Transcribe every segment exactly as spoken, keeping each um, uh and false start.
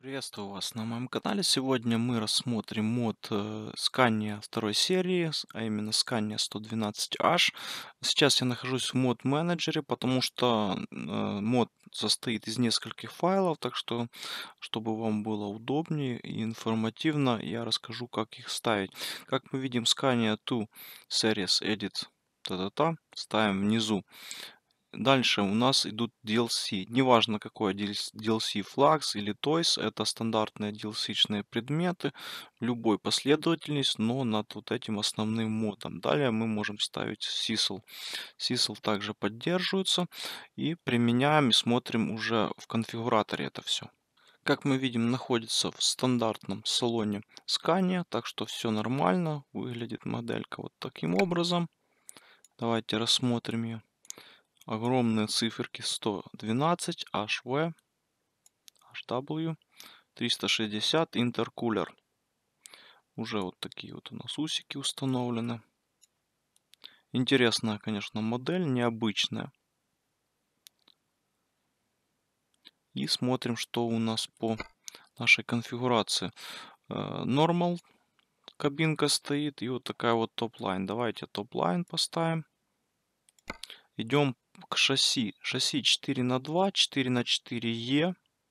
Приветствую вас на моем канале. Сегодня мы рассмотрим мод э, Scania второй серии, с- а именно Scania сто двенадцать эйч. Сейчас я нахожусь в мод менеджере, потому что э, мод состоит из нескольких файлов, так что, чтобы вам было удобнее и информативно, я расскажу, как их ставить. Как мы видим, Scania два Series Edit та-та-та, ставим внизу. Дальше у нас идут ди эл си. Неважно, какое ди эл си, Flux или Toys, это стандартные ди эл си-шные предметы любой последовательности, но над вот этим основным модом. Далее мы можем ставить сисл. сисл также поддерживается. И применяем и смотрим уже в конфигураторе это все. Как мы видим, находится в стандартном салоне Scania, так что все нормально. Выглядит моделька вот таким образом. Давайте рассмотрим ее. Огромные циферки сто двенадцать эйч ви, эйч дабл ю, триста шестьдесят интеркулер. Уже вот такие вот у нас усики установлены. Интересная, конечно, модель, необычная. И смотрим, что у нас по нашей конфигурации. Normal кабинка стоит и вот такая вот топ-лайн. Давайте топ-лайн поставим. Идем к шасси. Шасси четыре на два, четыре на четыре е.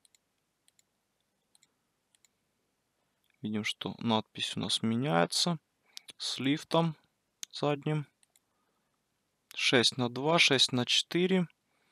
Видим, что надпись у нас меняется с лифтом задним. шесть на два, шесть на четыре.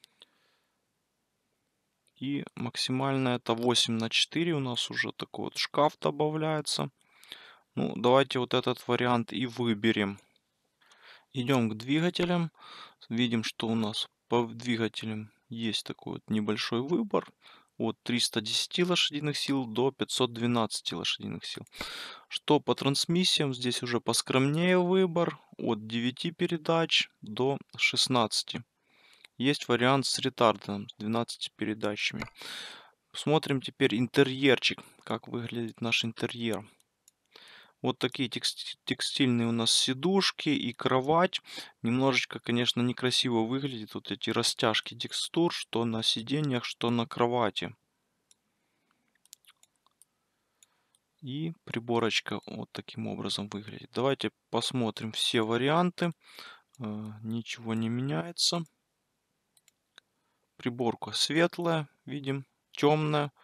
И максимально это восемь на четыре. У нас уже такой вот шкаф добавляется. Ну, давайте вот этот вариант и выберем. Идем к двигателям. Видим, что у нас по двигателям есть такой вот небольшой выбор. От триста десяти лошадиных сил до пятьсот двенадцати лошадиных сил. Что по трансмиссиям, здесь уже поскромнее выбор. От девяти передач до шестнадцати. Есть вариант с ретардом, с двенадцатью передачами. Смотрим теперь интерьерчик, как выглядит наш интерьер. Вот такие текст- текстильные у нас сидушки и кровать. Немножечко, конечно, некрасиво выглядит вот эти растяжки текстур, что на сиденьях, что на кровати. И приборочка вот таким образом выглядит. Давайте посмотрим все варианты. Э, Ничего не меняется. Приборка светлая, видим, темная.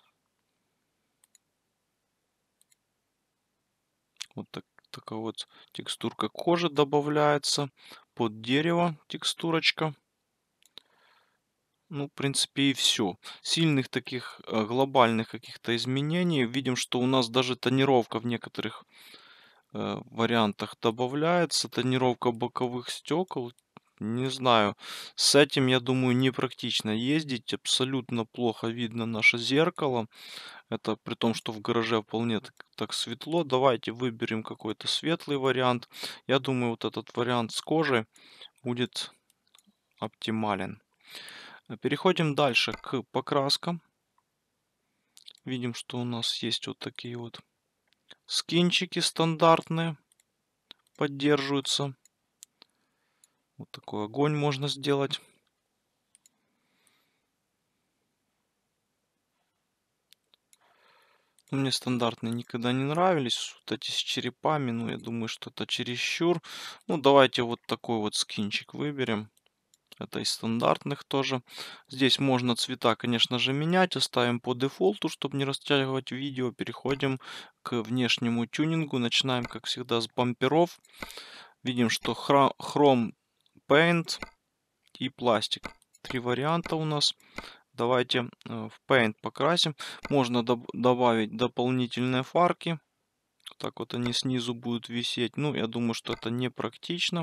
Вот так, такая вот текстурка кожи добавляется. Под дерево текстурочка. Ну, в принципе, и все. Сильных таких э, глобальных каких-то изменений. Видим, что у нас даже тонировка в некоторых э, вариантах добавляется. Тонировка боковых стекол. Не знаю. С этим, я думаю, непрактично ездить. Абсолютно плохо видно наше зеркало. Это при том, что в гараже вполне так, так светло. Давайте выберем какой-то светлый вариант. Я думаю, вот этот вариант с кожей будет оптимален. Переходим дальше к покраскам. Видим, что у нас есть вот такие вот скинчики стандартные. Поддерживаются. Вот такой огонь можно сделать. Мне стандартные никогда не нравились. Вот эти с черепами, ну, я думаю, что это чересчур. Ну, давайте вот такой вот скинчик выберем. Это из стандартных тоже. Здесь можно цвета, конечно же, менять. Оставим по дефолту, чтобы не растягивать видео. Переходим к внешнему тюнингу. Начинаем, как всегда, с бамперов. Видим, что Chrome Paint и пластик. Три варианта у нас. Давайте э, в Paint покрасим. Можно доб добавить дополнительные фарки. Так вот они снизу будут висеть. Ну, я думаю, что это не практично.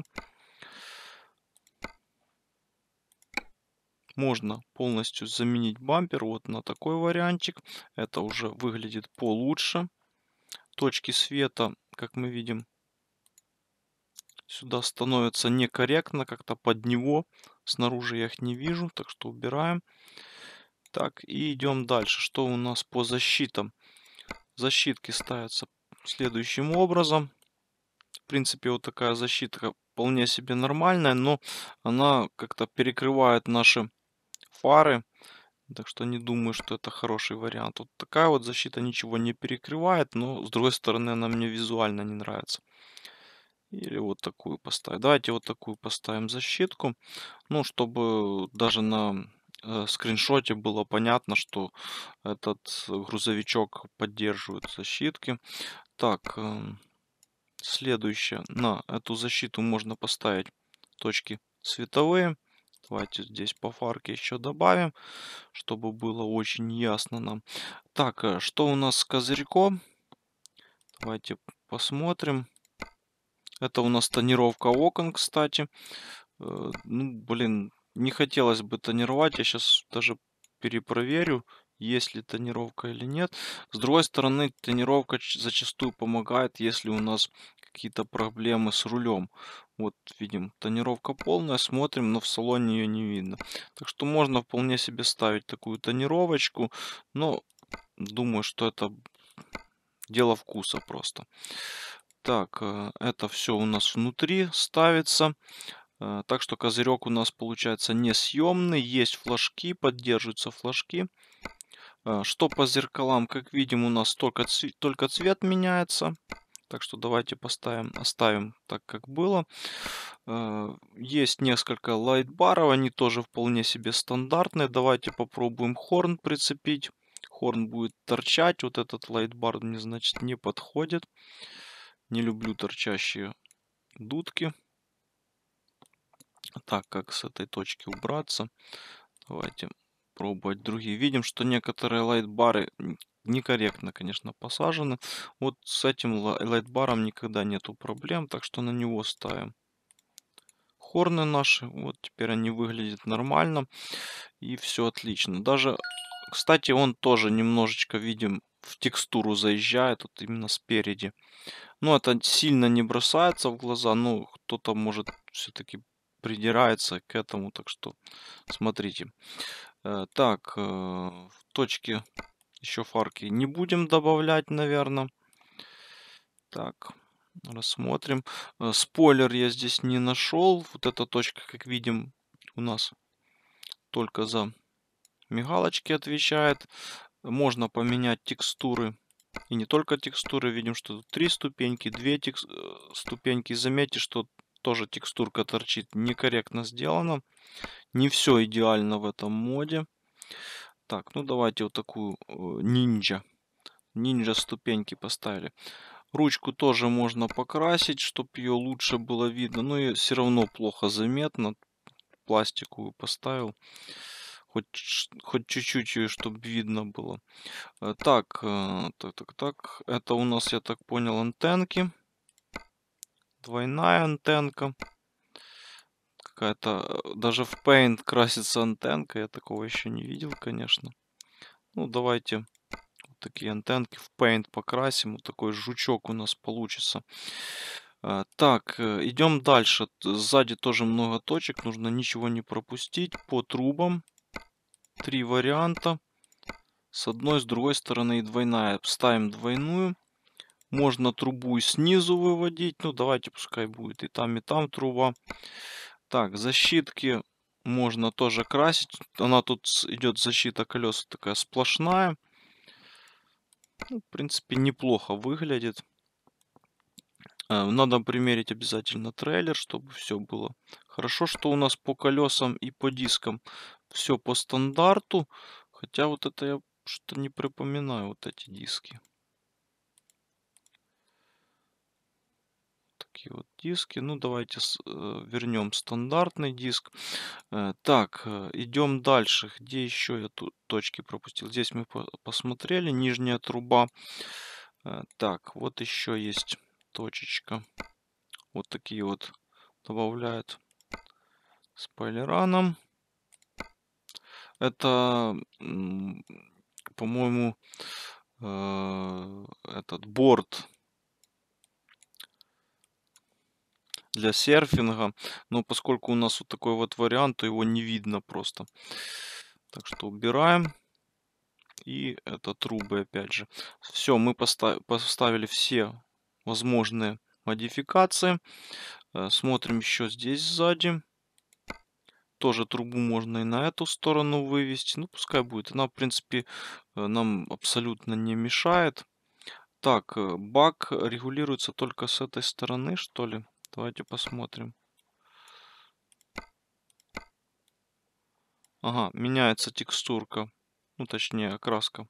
Можно полностью заменить бампер вот на такой вариантик. Это уже выглядит получше. Точки света, как мы видим, сюда становятся некорректно, как-то под него. Снаружи я их не вижу, так что убираем. Так, и идем дальше. Что у нас по защитам? Защитки ставятся следующим образом. В принципе, вот такая защита вполне себе нормальная, но она как-то перекрывает наши фары. Так что не думаю, что это хороший вариант. Вот такая вот защита ничего не перекрывает, но с другой стороны она мне визуально не нравится. Или вот такую поставить. Давайте вот такую поставим защитку. Ну, чтобы даже на э, скриншоте было понятно, что этот грузовичок поддерживает защитки. Так, эм, следующее. На эту защиту можно поставить точки световые. Давайте здесь по фарке еще добавим, чтобы было очень ясно нам. Так, э, что у нас с козырьком? Давайте посмотрим. Это у нас тонировка окон, кстати. Э, Ну, блин, не хотелось бы тонировать. Я сейчас даже перепроверю, есть ли тонировка или нет. С другой стороны, тонировка ч- зачастую помогает, если у нас какие-то проблемы с рулем. Вот видим, тонировка полная, смотрим, но в салоне ее не видно. Так что можно вполне себе ставить такую тонировочку, но думаю, что это дело вкуса просто. Так, э, это все у нас внутри ставится. Э, Так что козырек у нас получается несъемный. Есть флажки, поддерживаются флажки. Э, Что по зеркалам, как видим, у нас только, цве- только цвет меняется. Так что давайте поставим, оставим так, как было. Э, Есть несколько лайтбаров, они тоже вполне себе стандартные. Давайте попробуем хорн прицепить. Хорн будет торчать. Вот этот лайтбар мне, значит, не подходит. Не люблю торчащие дудки. Так, как с этой точки убраться? Давайте пробовать другие. Видим, что некоторые лайтбары н- некорректно, конечно, посажены. Вот с этим ла- лайтбаром никогда нету проблем, так что на него ставим хорны наши. Вот теперь они выглядят нормально и все отлично. Даже, кстати, он тоже немножечко, видим, в текстуру заезжает, вот именно спереди. Ну, это сильно не бросается в глаза, ну, кто-то может все-таки придирается к этому, так что смотрите. Э, Так, э, в точке еще фарки не будем добавлять, наверное. Так, рассмотрим. Э, Спойлер я здесь не нашел. Вот эта точка, как видим, у нас только за мигалочки отвечает. Можно поменять текстуры. И не только текстуры. Видим, что тут три ступеньки, две текс- э, ступеньки. Заметьте, что тоже текстурка торчит. Некорректно сделано. Не все идеально в этом моде. Так, ну давайте вот такую э, ниндзя. Ниндзя ступеньки поставили. Ручку тоже можно покрасить, чтобы ее лучше было видно. Но и все равно плохо заметно. Пластиковую поставил. Хоть, ш- хоть чуть-чуть ее, чтобы видно было. Э, Так, э, так, так, так. Это у нас, я так понял, антенки. Двойная антенка. Какая-то, э, даже в Paint красится антенка. Я такого еще не видел, конечно. Ну, давайте вот такие антенки в Paint покрасим. Вот такой жучок у нас получится. А, Так, э, идем дальше. Т- Сзади тоже много точек. Нужно ничего не пропустить. По трубам три варианта. С одной, с другой стороны и двойная. Ставим двойную. Можно трубу и снизу выводить. Ну, давайте пускай будет и там, и там труба. Так, защитки можно тоже красить. Она тут с- идет защита колес такая сплошная. Ну, в принципе, неплохо выглядит. Э, Надо примерить обязательно трейлер, чтобы все было хорошо, что у нас по колесам и по дискам все по стандарту. Хотя вот это я что-то не припоминаю, вот эти диски. Такие вот диски. Ну, давайте с- э, вернем стандартный диск. Э, Так, э, идем дальше. Где еще я тут точки пропустил? Здесь мы по- посмотрели. Нижняя труба. Э, Так, вот еще есть точечка. Вот такие вот добавляют спойлераном. Это, м, по-моему, э, этот борт для серфинга. Но поскольку у нас вот такой вот вариант, то его не видно просто. Так что убираем. И это трубы опять же. Все, мы поста- поставили все возможные модификации. Э, Смотрим еще здесь сзади. Тоже трубу можно и на эту сторону вывести. Ну, пускай будет. Она, в принципе, э, нам абсолютно не мешает. Так, э, бак регулируется только с этой стороны, что ли? Давайте посмотрим. Ага, меняется текстурка. Ну, точнее, окраска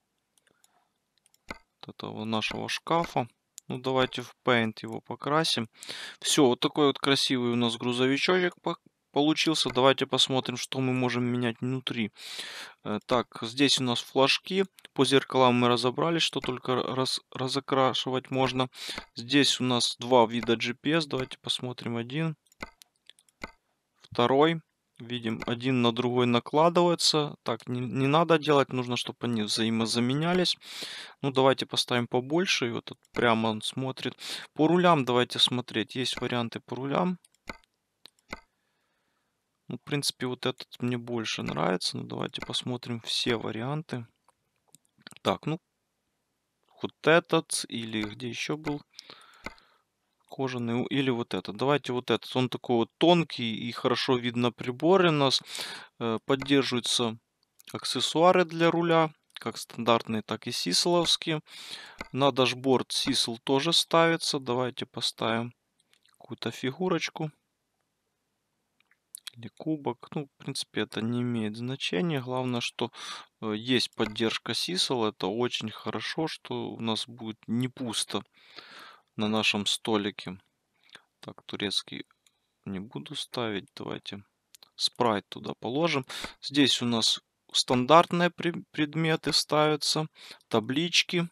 вот этого нашего шкафа. Ну, давайте в Paint его покрасим. Все, вот такой вот красивый у нас грузовичок по- получился. Давайте посмотрим, что мы можем менять внутри. Э, Так, здесь у нас флажки. По зеркалам мы разобрались, что только раз, разокрашивать можно. Здесь у нас два вида джи пи эс. Давайте посмотрим один. Второй. Видим, один на другой накладывается. Так, не, не надо делать, нужно, чтобы они взаимозаменялись. Ну, давайте поставим побольше. И вот тут прямо он смотрит. По рулям давайте смотреть. Есть варианты по рулям. Ну, в принципе, вот этот мне больше нравится. Ну, давайте посмотрим все варианты. Так, ну, вот этот. Или где еще был кожаный. у- Или вот этот. Давайте вот этот. Он такой вот тонкий и хорошо видно приборы у нас. Э, Поддерживаются аксессуары для руля. Как стандартные, так и сисловские. На дашборд сисл тоже ставится. Давайте поставим какую-то фигурочку или кубок. Ну, в принципе, это не имеет значения. Главное, что э, есть поддержка сисл. Это очень хорошо, что у нас будет не пусто на нашем столике. Так, турецкий не буду ставить. Давайте спрайт туда положим. Здесь у нас стандартные предметы ставятся. Таблички.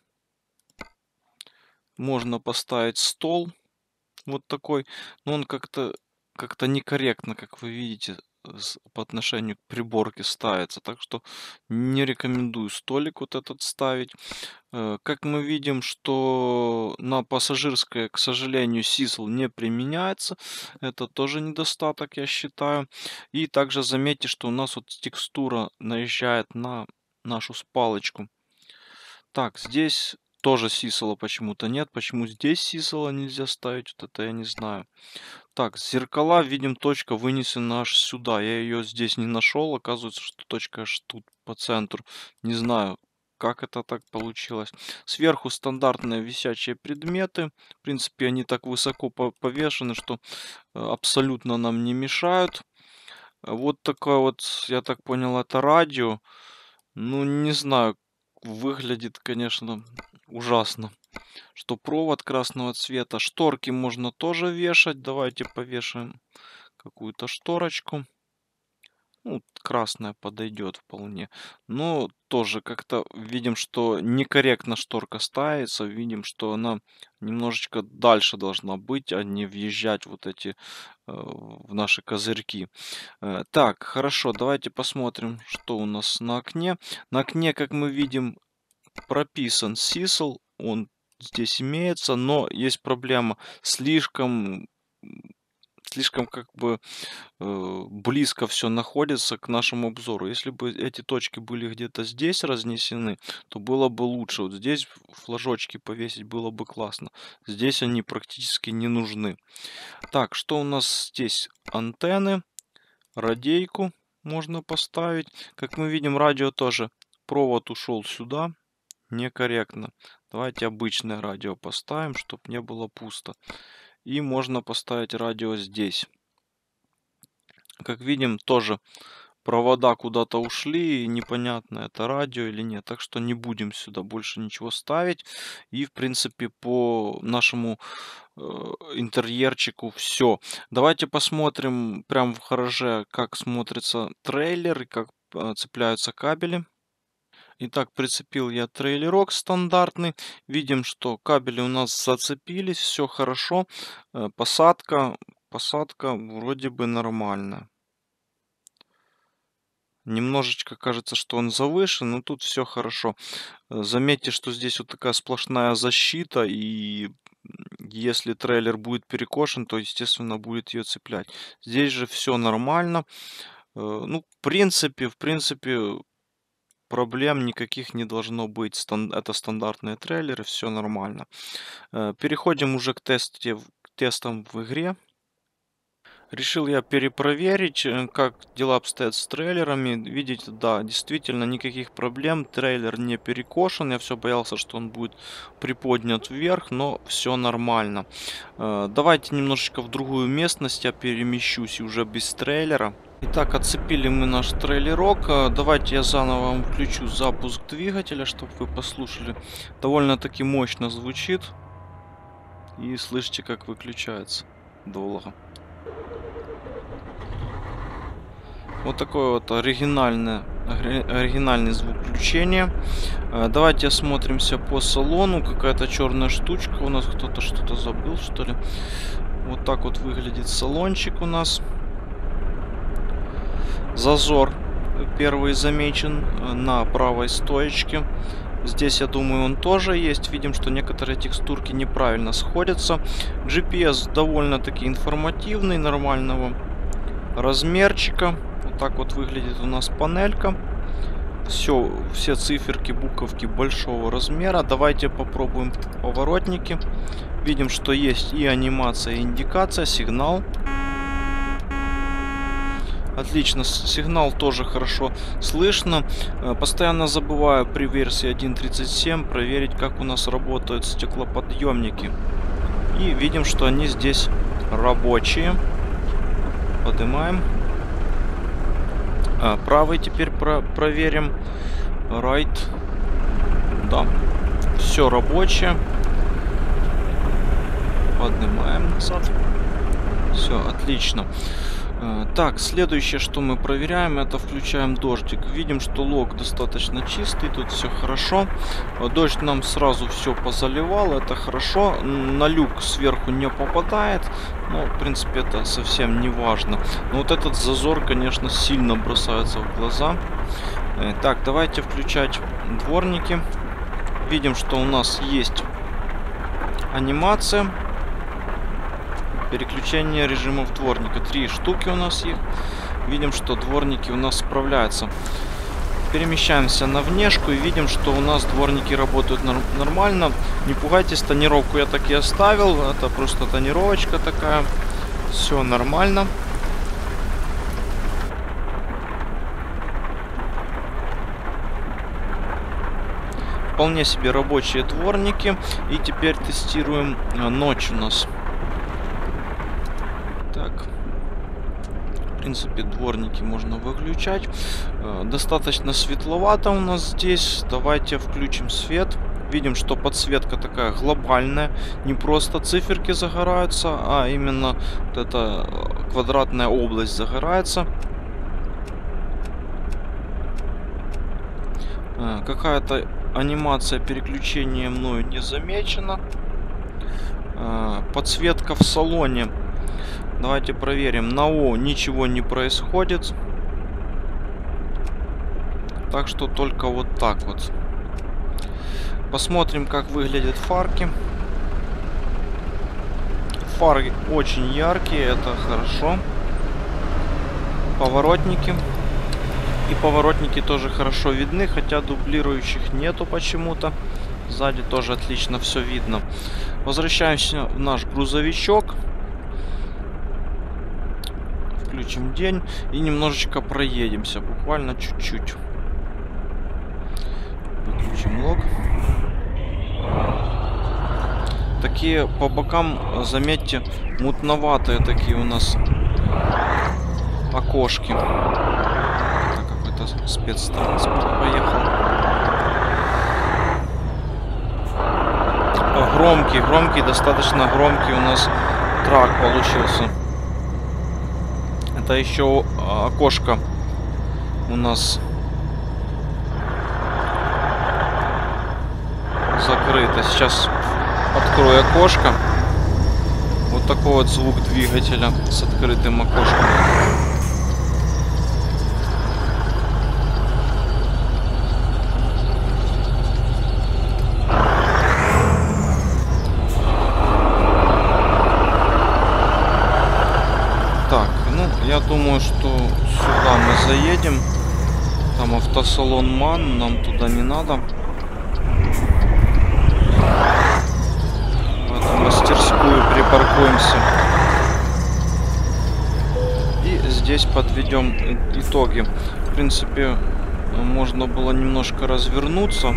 Можно поставить стол. Вот такой. Но он как-то как-то некорректно, как вы видите, с- по отношению к приборке ставится. Так что не рекомендую столик вот этот ставить. Э, Как мы видим, что на пассажирское, к сожалению, сисл не применяется. Это тоже недостаток, я считаю. И также заметьте, что у нас вот текстура наезжает на нашу палочку. Так, здесь тоже сисела почему-то нет. Почему здесь сисела нельзя ставить, вот это я не знаю. Так, зеркала, видим, точка вынесена аж сюда. Я ее здесь не нашел. Оказывается, что точка аж тут по центру. Не знаю, как это так получилось. Сверху стандартные висячие предметы. В принципе, они так высоко по- повешены, что э, абсолютно нам не мешают. А Вот такое вот, я так понял, это радио. Ну, не знаю, выглядит, конечно, ужасно. Что провод красного цвета. Шторки можно тоже вешать. Давайте повешаем какую-то шторочку. Ну, красная подойдет вполне. Но тоже как-то видим, что некорректно шторка ставится. Видим, что она немножечко дальше должна быть, а не въезжать вот эти э, в наши козырьки. Э, Так, хорошо, давайте посмотрим, что у нас на окне. На окне, как мы видим, прописан сисл, он здесь имеется, но есть проблема. Слишком, м, слишком как бы э, близко все находится к нашему обзору. Если бы эти точки были где-то здесь разнесены, то было бы лучше. Вот здесь флажочки повесить было бы классно. Здесь они практически не нужны. Так, что у нас здесь? Антенны, радейку можно поставить. Как мы видим, радио тоже. Провод ушел сюда. Некорректно. Давайте обычное радио поставим, чтобы не было пусто. И можно поставить радио здесь. Как видим, тоже провода куда-то ушли, и непонятно, это радио или нет. Так что не будем сюда больше ничего ставить. И, в принципе, по нашему э, интерьерчику все. Давайте посмотрим прямо в гараже, как смотрится трейлер и как э, цепляются кабели. Итак, прицепил я трейлерок стандартный. Видим, что кабели у нас зацепились, все хорошо. Э, Посадка, посадка вроде бы нормальная. Немножечко кажется, что он завышен, но тут все хорошо. Э, Заметьте, что здесь вот такая сплошная защита, и м, если трейлер будет перекошен, то, естественно, будет ее цеплять. Здесь же все нормально. Э, Ну, в принципе, в принципе, проблем никаких не должно быть. Стан- Это стандартные трейлеры, все нормально. Э, Переходим уже к, тесте, в- к тестам в игре. Решил я перепроверить, э, как дела обстоят с трейлерами. Видите, да, действительно никаких проблем. Трейлер не перекошен. Я все боялся, что он будет приподнят вверх, но все нормально. Э, Давайте немножечко в другую местность я перемещусь и уже без трейлера. Итак, отцепили мы наш трейлерок. Э, Давайте я заново вам включу запуск двигателя, чтобы вы послушали. Довольно-таки мощно звучит. И слышите, как выключается долго. Вот такой вот оригинальный, оригинальный звук включения. Давайте осмотримся по салону. Какая-то черная штучка. У нас кто-то что-то забыл, что ли. Вот так вот выглядит салончик у нас. Зазор первый замечен на правой стоечке. Здесь, я думаю, он тоже есть. Видим, что некоторые текстурки неправильно сходятся. джи пи эс довольно-таки информативный, нормального размерчика. Вот так вот выглядит у нас панелька. Все, все циферки, буковки большого размера. Давайте попробуем поворотники. Видим, что есть и анимация, и индикация, сигнал. Отлично, сигнал тоже хорошо слышно. Постоянно забываю при версии один точка тридцать семь проверить, как у нас работают стеклоподъемники. И видим, что они здесь рабочие. Поднимаем. А, правый теперь про проверим. Right. Да. Все рабочее. Поднимаем назад. Все, отлично. Так, следующее, что мы проверяем, это включаем дождик. Видим, что лог достаточно чистый, тут все хорошо. Дождь нам сразу все позаливал, это хорошо. На люк сверху не попадает, но, в принципе, это совсем не важно. Но вот этот зазор, конечно, сильно бросается в глаза. Так, давайте включать дворники. Видим, что у нас есть анимация. Переключение режимов дворника. Три штуки у нас их. Видим, что дворники у нас справляются. Перемещаемся на внешку и видим, что у нас дворники работают нор нормально. Не пугайтесь, тонировку я так и оставил. Это просто тонировочка такая. Все нормально. Вполне себе рабочие дворники. И теперь тестируем ночь у нас. Так, в принципе, дворники можно выключать. Достаточно светловато у нас здесь. Давайте включим свет. Видим, что подсветка такая глобальная. Не просто циферки загораются, а именно вот эта квадратная область загорается. Какая-то анимация переключения мною не замечена. Подсветка в салоне. Давайте проверим. На О ничего не происходит. Так что только вот так вот. Посмотрим, как выглядят фарки. Фары очень яркие, это хорошо. Поворотники. И поворотники тоже хорошо видны, хотя дублирующих нету почему-то. Сзади тоже отлично все видно. Возвращаемся в наш грузовичок. Включим день и немножечко проедемся, буквально чуть-чуть. Выключим лог. Такие по бокам, заметьте, мутноватые такие у нас окошки. Это какой-то спецтранспорт поехал. Громкий, громкий, достаточно громкий у нас трак получился. Это еще окошко у нас закрыто. Сейчас открою окошко. Вот такой вот звук двигателя с открытым окошком. Я думаю, что сюда мы заедем. Там автосалон МАН, нам туда не надо. В эту мастерскую припаркуемся. здесь подведем итоги. В принципе, можно было немножко развернуться.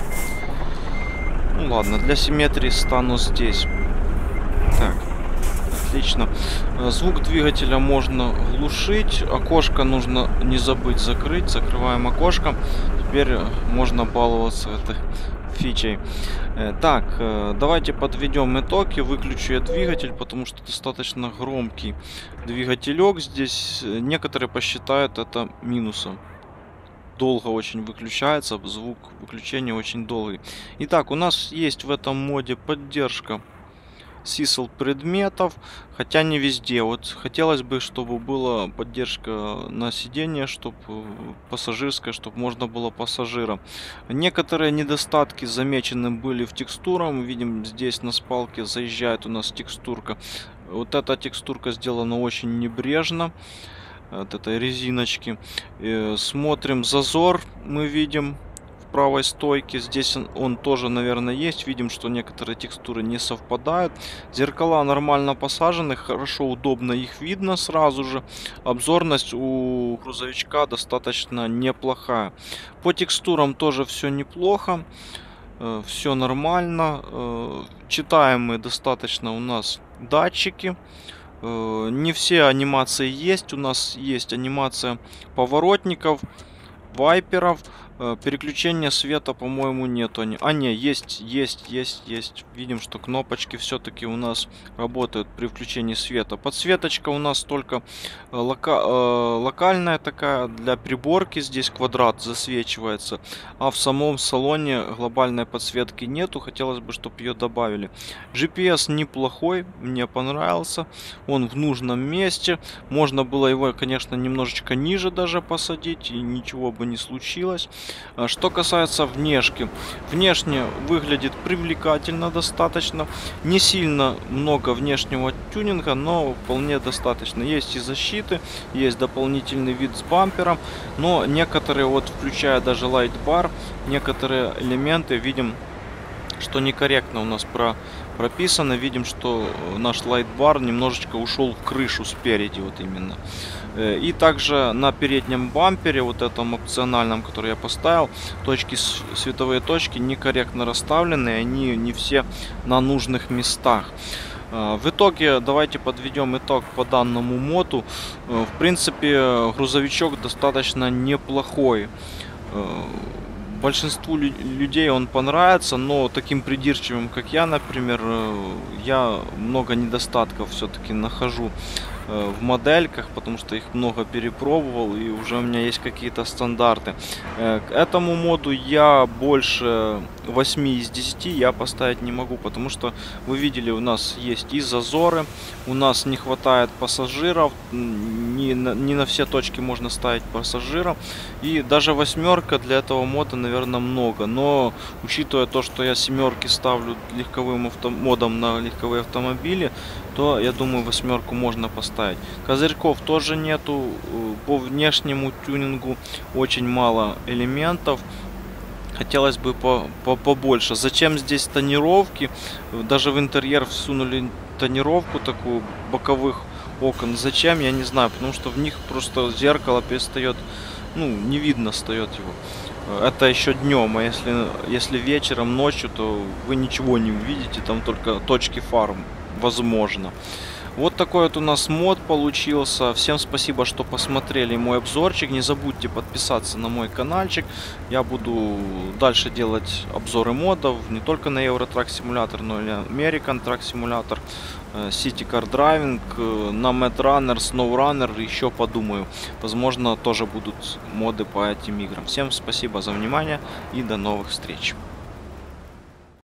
Ну ладно, для симметрии стану здесь. Так, отлично. Звук двигателя можно глушить. Окошко нужно не забыть закрыть. Закрываем окошко. Теперь можно баловаться этой фичей. Так, давайте подведем итоги. Выключу я двигатель, потому что достаточно громкий двигателек. Здесь некоторые посчитают это минусом. Долго очень выключается, звук выключения очень долгий. Итак, у нас есть в этом моде поддержка сисел предметов, хотя не везде. Вот хотелось бы, чтобы была поддержка на сиденье, чтобы пассажирская, чтобы можно было пассажирам. Некоторые недостатки замечены были в текстурах. Мы видим, здесь на спалке заезжает у нас текстурка. Вот эта текстурка сделана очень небрежно от этой резиночки. И смотрим зазор, мы видим в правой стойке. Здесь он, он тоже, наверное, есть. Видим, что некоторые текстуры не совпадают. Зеркала нормально посажены, хорошо, удобно их видно сразу же. Обзорность у грузовичка достаточно неплохая. По текстурам тоже все неплохо. Все нормально. Читаемые достаточно у нас датчики. Не все анимации есть. У нас есть анимация поворотников, вайперов. Переключения света, по-моему, нету. А, не, есть, есть, есть, есть. Видим, что кнопочки все-таки у нас работают при включении света. Подсветочка у нас только лока локальная такая, для приборки. Здесь квадрат засвечивается. А в самом салоне глобальной подсветки нету. Хотелось бы, чтобы ее добавили. джи пи эс неплохой, мне понравился. Он в нужном месте. Можно было его, конечно, немножечко ниже даже посадить, и ничего бы не случилось. Что касается внешки, внешне выглядит привлекательно достаточно, не сильно много внешнего тюнинга, но вполне достаточно. Есть и защиты, есть дополнительный вид с бампером, но некоторые, вот включая даже лайт-бар, некоторые элементы видим, что некорректно у нас про прописано. Видим, что наш лайт-бар немножечко ушел в крышу спереди, вот именно. И также на переднем бампере, вот этом опциональном, который я поставил, точки, световые точки некорректно расставлены, они не все на нужных местах. В итоге давайте подведем итог по данному моду. В принципе, грузовичок достаточно неплохой. Большинству людей он понравится, но таким придирчивым, как я, например, я много недостатков все-таки нахожу в модельках, потому что их много перепробовал, и уже у меня есть какие-то стандарты. К этому моду я больше восьми из десяти я поставить не могу, потому что вы видели, у нас есть и зазоры, у нас не хватает пассажиров, не на, не на все точки можно ставить пассажиров, и даже восьмерка для этого мода, наверное, много. Но учитывая то, что я семерки ставлю легковым авто модом на легковые автомобили, то я думаю, восьмерку можно поставить. Козырьков тоже нету, по внешнему тюнингу очень мало элементов. Хотелось бы по, по, побольше. Зачем здесь тонировки? Даже в интерьер всунули тонировку такую боковых окон. Зачем, я не знаю, потому что в них просто зеркало перестает, ну, не видно стает его. Это еще днем, а если, если вечером, ночью, то вы ничего не увидите, там только точки фар, возможно. Вот такой вот у нас мод получился. Всем спасибо, что посмотрели мой обзорчик. Не забудьте подписаться на мой каналчик. Я буду дальше делать обзоры модов не только на Euro Truck Simulator, но и American Truck Simulator, City Car Driving, на Mad Runner, Snow Runner. Еще подумаю. Возможно, тоже будут моды по этим играм. Всем спасибо за внимание и до новых встреч.